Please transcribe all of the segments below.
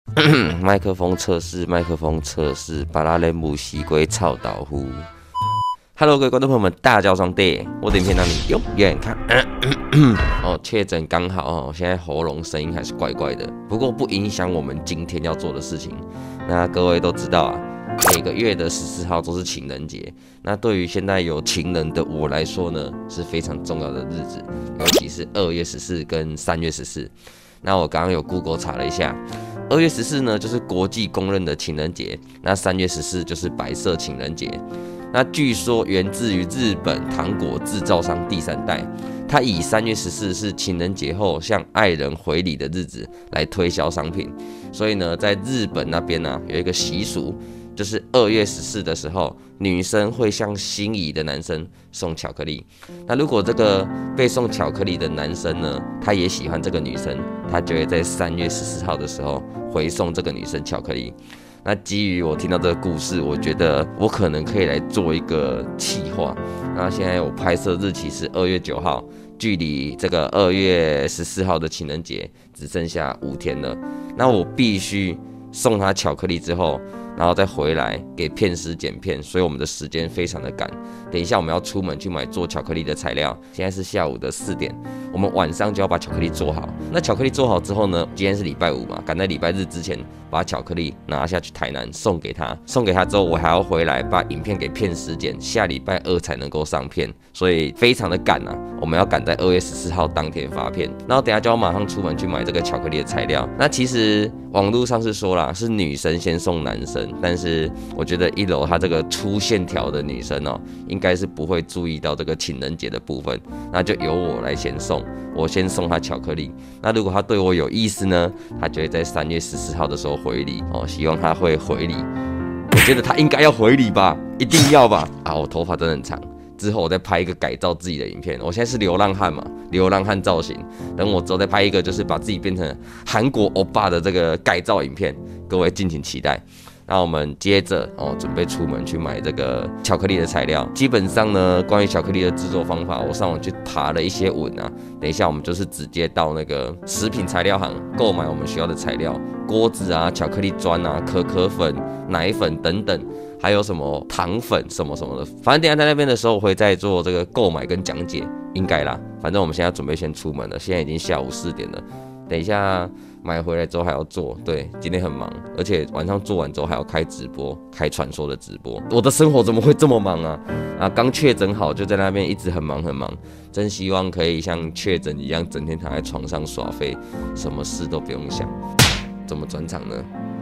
麦克风测试，麦克风测试，巴拉雷姆西龟臭豆腐。Hello， 各位观众朋友们，大家双day，我的影片让你永远看。哦，确诊刚好哦，现在喉咙声音还是怪怪的，不过不影响我们今天要做的事情。那各位都知道啊，每个月的14号都是情人节。那对于现在有情人的我来说呢，是非常重要的日子，尤其是2月14跟3月14。那我刚刚有 Google 查了一下，2月14呢就是国际公认的情人节，那3月14就是白色情人节。那据说源自于日本糖果制造商第3代，他以3月14是情人节后向爱人回礼的日子来推销商品，所以呢，在日本那边呢有一个习俗，就是2月14的时候，女生会向心仪的男生送巧克力。那如果这个被送巧克力的男生呢，他也喜欢这个女生，他就会在3月14号的时候回送这个女生巧克力。那基于我听到这个故事，我觉得我可能可以来做一个企划。那现在我拍摄日期是2月9号，距离这个2月14号的情人节只剩下5天了。那我必须送他巧克力之后，然后再回来给片师剪片，所以我们的时间非常的赶。等一下我们要出门去买做巧克力的材料，现在是下午的4点，我们晚上就要把巧克力做好。那巧克力做好之后呢，今天是礼拜5嘛，赶在礼拜日之前把巧克力拿下去台南送给他。送给他之后，我还要回来把影片给片师剪，下礼拜2才能够上片，所以非常的赶啊。我们要赶在2月14号当天发片，然后等一下就要马上出门去买这个巧克力的材料。那其实网络上是说啦，是女生先送男生，但是我觉得1楼她这个粗线条的女生哦，应该是不会注意到这个情人节的部分，那就由我来先送，我先送她巧克力。那如果她对我有意思呢，她就会在3月14号的时候回礼哦，希望她会回礼。我觉得她应该要回礼吧，一定要吧。啊，我头发真的很长。之后我再拍一个改造自己的影片，我现在是流浪汉嘛，流浪汉造型。等我之后再拍一个，就是把自己变成韩国欧巴的这个改造影片，各位敬请期待。那我们接着准备出门去买这个巧克力的材料。基本上呢，关于巧克力的制作方法，我上网去爬了一些文啊。等一下我们就是直接到那个食品材料行购买我们需要的材料，锅子啊、巧克力砖啊、可可粉、奶粉等等。还有什么糖粉什么什么的，反正等一下在那边的时候我会再做这个购买跟讲解，应该啦。反正我们现在准备先出门了，现在已经下午4点了。等一下买回来之后还要做，对，今天很忙，而且晚上做完之后还要开直播，开传说的直播。我的生活怎么会这么忙啊？刚确诊好，就在那边一直很忙很忙。真希望可以像确诊一样，整天躺在床上耍废，什么事都不用想。怎么转场呢？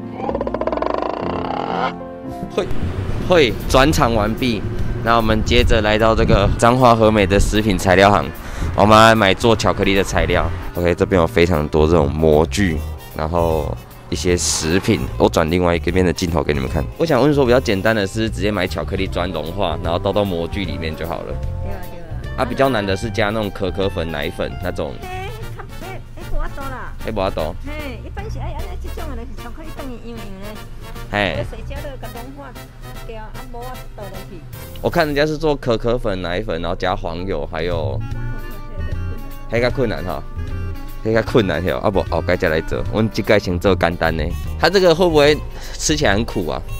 会转场完毕，那我们接着来到这个彰化和美的食品材料行，我们来买做巧克力的材料。OK， 这边有非常多这种模具，然后一些食品。我转另外一个边的镜头给你们看。我想问说，比较简单的是直接买巧克力砖融化，然后倒到模具里面就好了。对啊。比较难的是加那种可可粉、奶粉那种。无法度啦。无法度。嘿，一般是安尼这种的，就是巧克力冻硬硬的。嘿。水加了个融化掉，无法倒落去。我看人家是做可可粉、奶粉，然后加黄油，还有。迄个困难哈，迄个困难吼，不后盖再来做，我们这个先做简单的。它这个会不会吃起来很苦啊？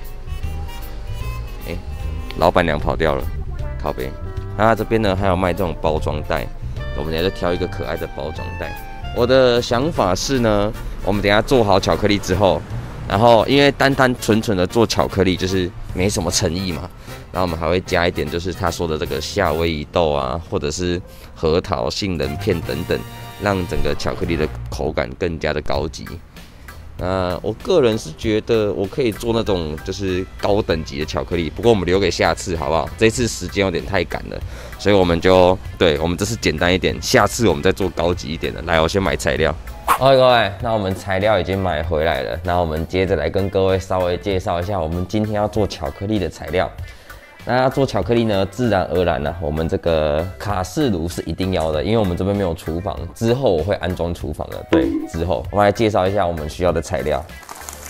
老板娘跑掉了，靠北。它这边呢还有卖这种包装袋，我们等一下就挑一个可爱的包装袋。我的想法是呢，我们等一下做好巧克力之后，然后因为单单纯纯的做巧克力就是没什么诚意嘛。然后我们还会加一点，就是他说的这个夏威夷豆啊，或者是核桃、杏仁片等等，让整个巧克力的口感更加的高级。我个人是觉得我可以做那种就是高等级的巧克力，不过我们留给下次好不好？这次时间有点太赶了，所以我们这次简单一点，下次我们再做高级一点的。来，我先买材料。OK， 各位，那我们材料已经买回来了，那我们接着来跟各位稍微介绍一下我们今天要做巧克力的材料。那要做巧克力呢，自然而然呢，我们这个卡式炉是一定要的，因为我们这边没有厨房，之后我会安装厨房的。对，之后我们来介绍一下我们需要的材料。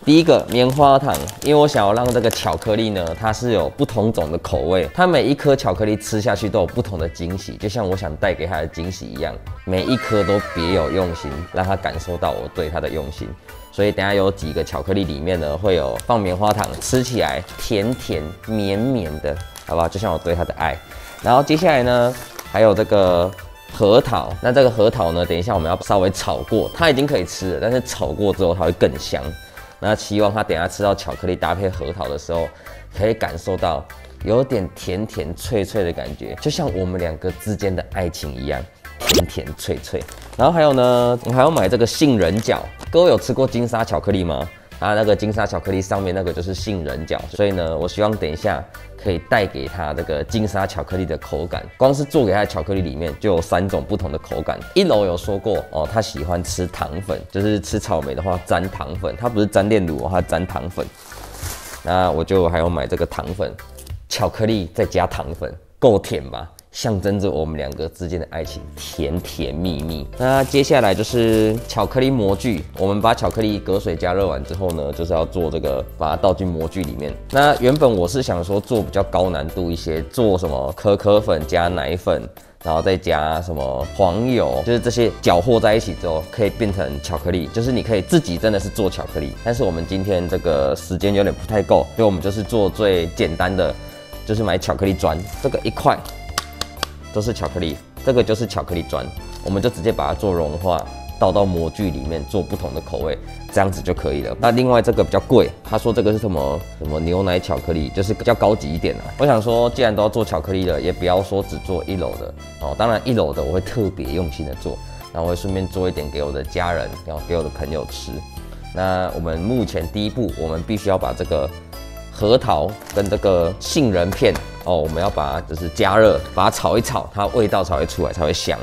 第一个棉花糖，因为我想要让这个巧克力呢，它是有不同种的口味，它每一颗巧克力吃下去都有不同的惊喜，就像我想带给它的惊喜一样，每一颗都别有用心，让它感受到我对它的用心。所以等下有几个巧克力里面呢，会有放棉花糖，吃起来甜甜绵绵的，好不好？就像我对它的爱。然后接下来呢，还有这个核桃。那这个核桃呢，等一下我们要稍微炒过，它已经可以吃了，但是炒过之后它会更香。那希望它等一下吃到巧克力搭配核桃的时候，可以感受到有点甜甜脆脆的感觉，就像我们两个之间的爱情一样。甜甜脆脆，然后还有呢，我还要买这个杏仁角。各位有吃过金沙巧克力吗？它那个金沙巧克力上面那个就是杏仁角，所以呢，我希望等一下可以带给它这个金沙巧克力的口感。光是做给它的巧克力里面就有3种不同的口感。一楼有说过哦，他喜欢吃糖粉，就是吃草莓的话沾糖粉，它不是沾炼乳，它沾糖粉。那我就还要买这个糖粉，巧克力再加糖粉，够甜吧？象征着我们两个之间的爱情，甜甜蜜蜜。那接下来就是巧克力模具，我们把巧克力隔水加热完之后呢，就是要做这个，把它倒进模具里面。那原本我是想说做比较高难度一些，做什么可可粉加奶粉，然后再加什么黄油，就是这些搅和在一起之后，可以变成巧克力，就是你可以自己真的是做巧克力。但是我们今天这个时间有点不太够，所以我们就是做最简单的，就是买巧克力砖，这个1块。都是巧克力，这个就是巧克力砖，我们就直接把它做融化，倒到模具里面做不同的口味，这样子就可以了。那另外这个比较贵，他说这个是什么牛奶巧克力，就是比较高级一点的。我想说，既然都要做巧克力了，也不要说只做1楼的哦。当然1楼的我会特别用心的做，然后我会顺便做一点给我的家人，然后给我的朋友吃。那我们目前第一步，我们必须要把这个核桃跟这个杏仁片哦，我们要把它就是加热，把它炒一炒，它味道才会出来，才会香。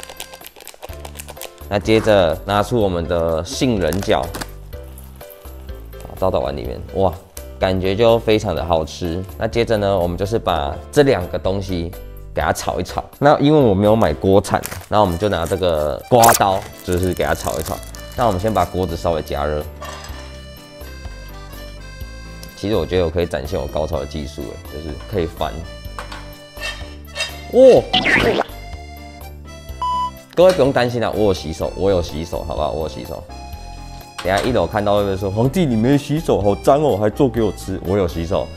那接着拿出我们的杏仁角，倒到碗里面，哇，感觉就非常的好吃。那接着呢，我们就是把这2个东西给它炒一炒。那因为我没有买锅铲，那我们就拿这个刮刀，就是给它炒一炒。那我们先把锅子稍微加热。其实我觉得我可以展现我高超的技术，就是可以翻。哦，各位不用担心啊，我有洗手，我有洗手，好不好？我有洗手。等一下1楼看到会不会说皇帝你没洗手，好脏哦，还做给我吃？我有洗手。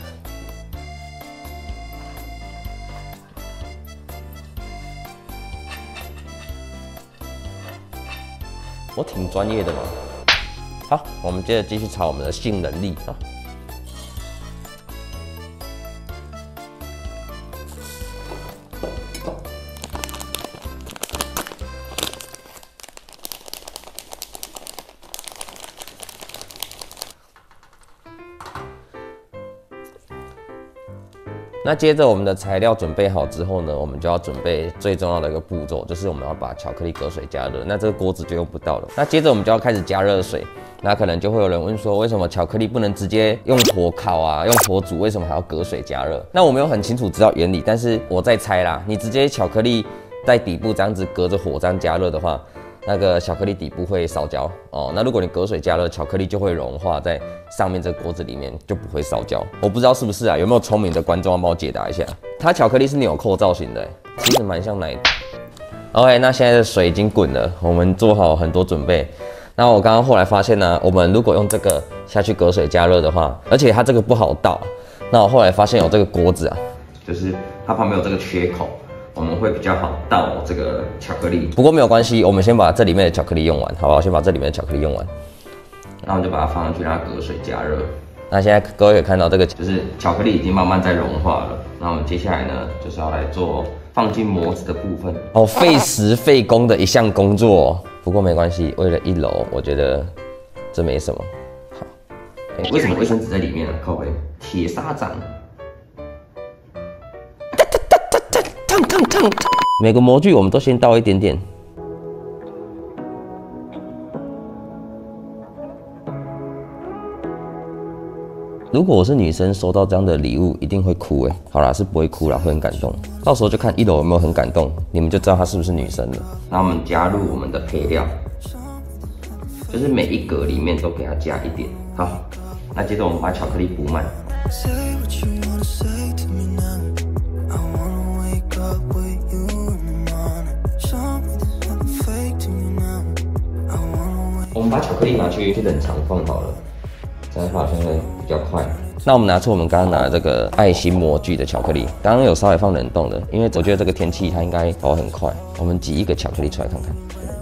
我挺专业的嘛。好，我们接着继续炒我们的杏仁粒啊。那接着我们的材料准备好之后呢，我们就要准备最重要的一个步骤，就是我们要把巧克力隔水加热。那这个锅子就用不到了。那接着我们就要开始加热水。那可能就会有人问说，为什么巧克力不能直接用火烤啊，用火煮，为什么还要隔水加热？那我没有很清楚知道原理，但是我在猜啦。你直接巧克力在底部这样子隔着火这样加热的话，那个巧克力底部会烧焦哦。那如果你隔水加热，巧克力就会融化在上面这个锅子里面，就不会烧焦。我不知道是不是啊？有没有聪明的观众要帮我解答一下？它巧克力是纽扣造型的，其实蛮像奶的。OK， 那现在的水已经滚了，我们做好很多准备。那我刚刚后来发现呢，我们如果用这个下去隔水加热的话，而且它这个不好倒。那我后来发现有这个锅子啊，就是它旁边有这个缺口。我们会比较好倒这个巧克力，不过没有关系，我们先把这里面的巧克力用完，好不好？先把这里面的巧克力用完，然后就把它放上去，让它隔水加热。那现在各位可以看到，这个就是巧克力已经慢慢在融化了。那我们接下来呢，就是要来做放进模子的部分。哦，费时费工的一项工作，不过没关系，为了1楼，我觉得这没什么。好，为什么卫生纸在里面呢？靠北，铁砂掌。每个模具我们都先倒一点点。如果我是女生，收到这样的礼物，一定会哭哎。好啦，是不会哭啦，会很感动。到时候就看1楼有没有很感动，你们就知道她是不是女生了。那我们加入我们的配料， 就是每一格里面都给它加一点。好，那接着我们把巧克力补满。我们把巧克力拿去冷藏放好了，这样好像会比较快。那我们拿出我们刚刚拿的这个爱心模具的巧克力，刚刚有稍微放冷冻的，因为我觉得这个天气它应该烤很快。我们挤一个巧克力出来看看，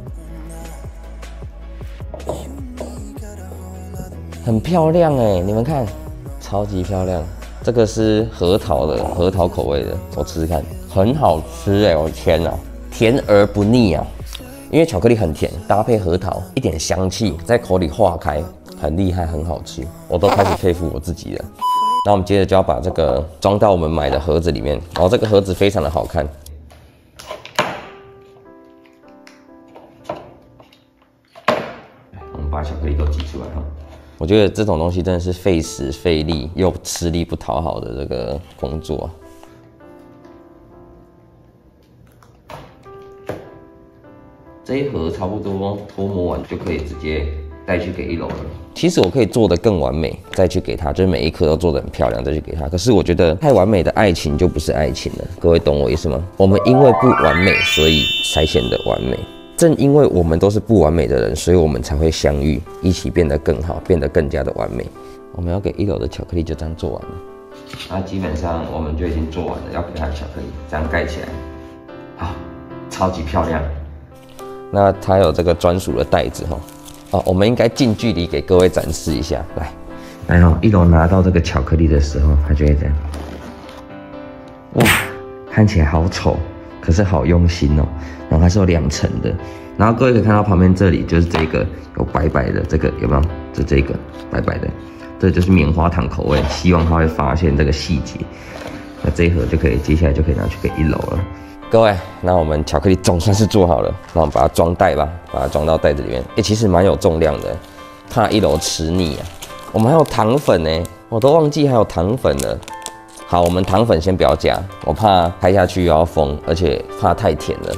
很漂亮哎，你们看，超级漂亮。这个是核桃的，核桃口味的，我吃吃看，很好吃哎，我的天哪，甜而不腻啊！因为巧克力很甜，搭配核桃，一点香气在口里化开，很厉害，很好吃，我都开始佩服我自己了。那我们接着就要把这个装到我们买的盒子里面，然后这个盒子非常的好看。我们把巧克力都挤出来哈。我觉得这种东西真的是费时费力又吃力不讨好的这个工作。这一盒差不多脱模完就可以直接带去给1楼了。其实我可以做得更完美，再去给他，就是每一颗都做得很漂亮，再去给他。可是我觉得太完美的爱情就不是爱情了，各位懂我意思吗？我们因为不完美，所以才显得完美。正因为我们都是不完美的人，所以我们才会相遇，一起变得更好，变得更加的完美。我们要给1楼的巧克力就这样做完了。那基本上我们就已经做完了，要给他的巧克力这样盖起来，好，超级漂亮。那它有这个专属的袋子哈，哦，我们应该近距离给各位展示一下，来哦，1楼拿到这个巧克力的时候，它就会这样，哇，看起来好丑，可是好用心哦。然后它是有2层的，然后各位可以看到旁边这里就是这个有白白的，这个有没有？就这个白白的，这就是棉花糖口味，希望它会发现这个细节。那这一盒就可以，接下来就可以拿去给1楼了。各位，那我们巧克力总算是做好了，那我们把它装袋吧，把它装到袋子里面。其实蛮有重量的，怕1楼吃腻啊。我们还有糖粉呢，我都忘记还有糖粉了。好，我们糖粉先不要加，我怕拍下去又要疯，而且怕太甜了。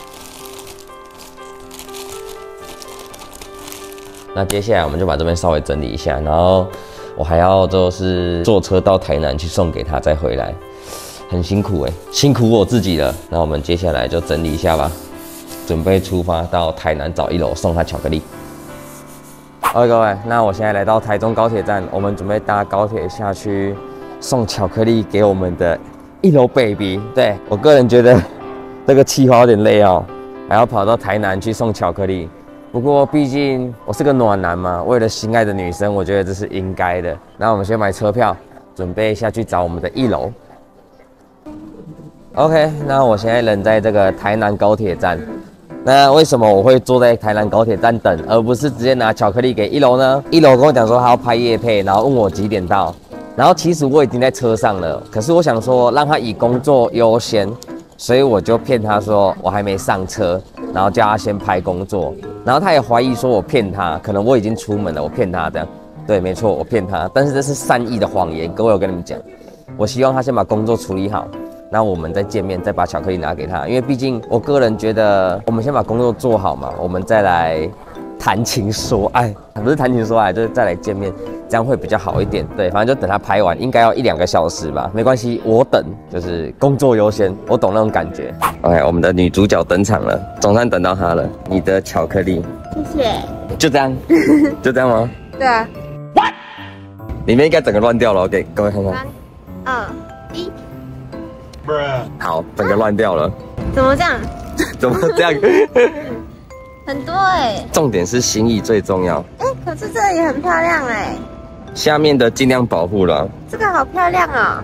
那接下来我们就把这边稍微整理一下，然后我还要就是坐车到台南去送给他，再回来。很辛苦哎，辛苦我自己了。那我们接下来就整理一下吧，准备出发到台南找1楼送他巧克力。OK， 各位，那我现在来到台中高铁站，我们准备搭高铁下去送巧克力给我们的1楼 baby。对，我个人觉得这个企划有点累哦，还要跑到台南去送巧克力。不过毕竟我是个暖男嘛，为了心爱的女生，我觉得这是应该的。那我们先买车票，准备下去找我们的1楼。OK， 那我现在人在这个台南高铁站。那为什么我会坐在台南高铁站等，而不是直接拿巧克力给1楼呢？1楼跟我讲说他要拍业配，然后问我几点到。然后其实我已经在车上了，可是我想说让他以工作优先，所以我就骗他说我还没上车，然后叫他先拍工作。然后他也怀疑说我骗他，可能我已经出门了，我骗他这样。对，没错，我骗他，但是这是善意的谎言。各位，我跟你们讲，我希望他先把工作处理好。那我们再见面，再把巧克力拿给他，因为毕竟我个人觉得，我们先把工作做好嘛，我们再来谈情说爱，不是谈情说爱，就是再来见面，这样会比较好一点。对，反正就等他拍完，应该要1-2个小时吧，没关系，我等，就是工作优先，我懂那种感觉。OK， 我们的女主角登场了，总算等到她了，你的巧克力， 谢谢。 就这样，就这样吗？ 对啊。 What？ 里面应该整个乱掉了，我给各位看看。 3、2、1。 好，整个乱掉了。 怎么这样？ 怎么这样？ 很多哎。 重点是心意最重要。 哎，可是这个也很漂亮哎。 下面的尽量保护了。 这个好漂亮哦。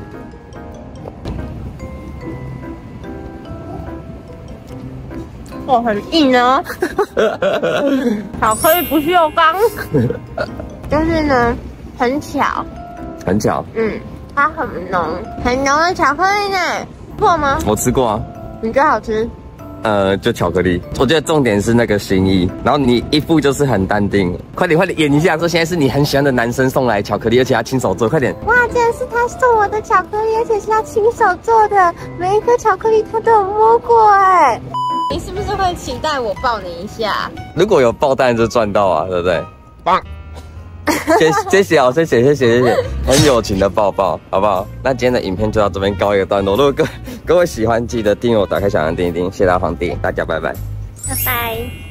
哦，很硬哦。巧克力不锈钢。就是呢，很巧。 很巧。 嗯。它很浓的巧克力呢，错吗？ 我吃过啊。 你觉得好吃？ 就巧克力。我觉得重点是那个心意，然后你一副就是很淡定。快点演一下，说现在是你很喜欢的男生送来巧克力，而且他亲手做，快点。 哇，竟然是他送我的巧克力，而且是他亲手做的，每一颗巧克力他都有摸过哎。 你是不是会期待我抱你一下？ 如果有爆弹就赚到啊，对不对？棒！谢谢啊，谢谢，很友情的抱抱，好不好？那今天的影片就到这边告一个段落。如果各位喜欢，记得订阅我，打开小铃铛，谢谢大家放电，大家拜拜， 拜拜。